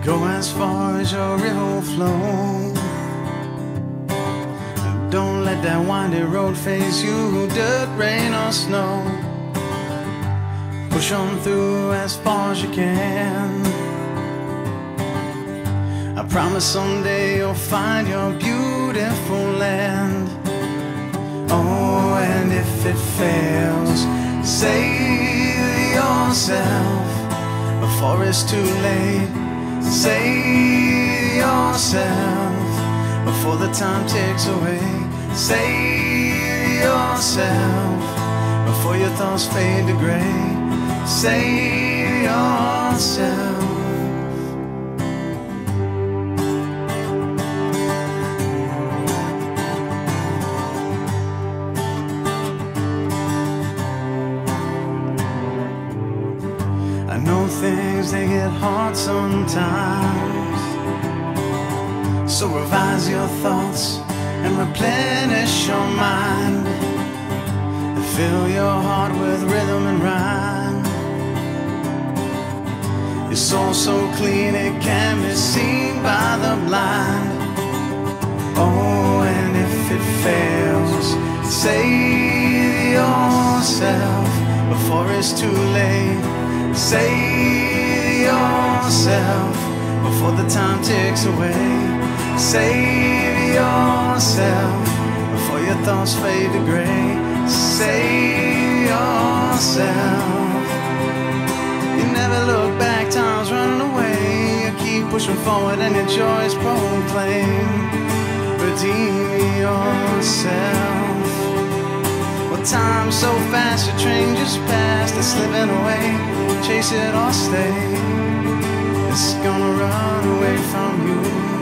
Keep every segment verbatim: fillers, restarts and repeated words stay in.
Go as far as your river flow. Don't let that windy road face you, dirt, rain or snow. Push on through as far as you can. I promise someday you'll find your beautiful land. Oh, and if it fails, save yourself before it's too late. Save yourself before the time takes away. Save yourself before your thoughts fade to gray. Save yourself. I know things, they get hard sometimes, so revise your thoughts and replenish your mind. Fill your heart with rhythm and rhyme. Your soul so clean it can be seen by the blind. Oh, and if it fails, save yourself before it's too late. Save yourself before the time takes away. Save yourself before your thoughts fade to gray. Save yourself. You never look back, time's running away. You keep pushing forward and your joys proclaim. Redeem yourself. Well, time's so fast, your train just passed. It's slipping away. Chase it or stay. It's gonna run away from you.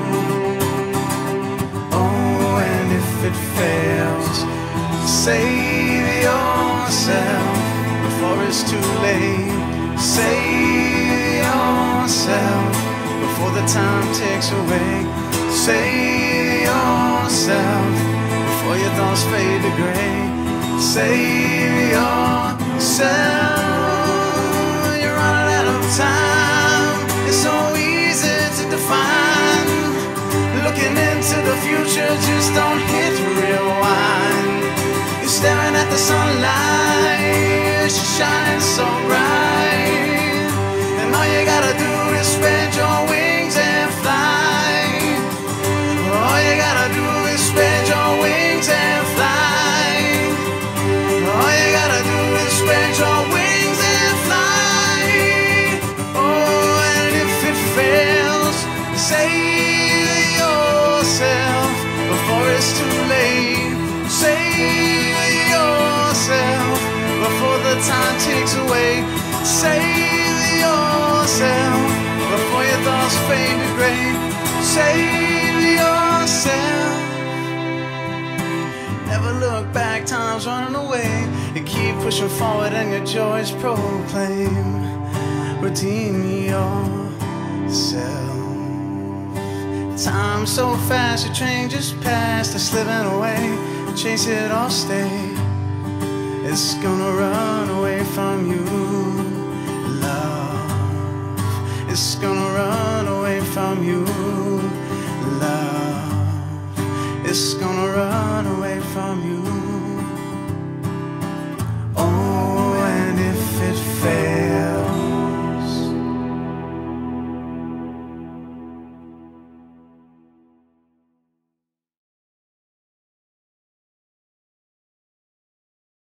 Oh, and if it fails, save yourself before it's too late. Save yourself before the time takes away. Save yourself before your thoughts fade to gray. Save yourself. You're running out of time. It's so easy to define. Looking into the future, just don't hit rewind. You're staring at the sunlight, she's shining so bright. And all you gotta do is spread your wings and fly. All you gotta do is spread your wings and fly. All you gotta do is spread your wings and fly. Oh, and if it fails, save yourself before it's too late. Save yourself before the time takes away. Save yourself before your thoughts fade to gray. Save yourself. Never look back, time's running away. You keep pushing forward and your joys proclaim. Redeem yourself. Time so fast, your train just passed. It's slipping away. Chase it or stay. It's gonna run away from you. Love, it's gonna run away from you. Love, it's gonna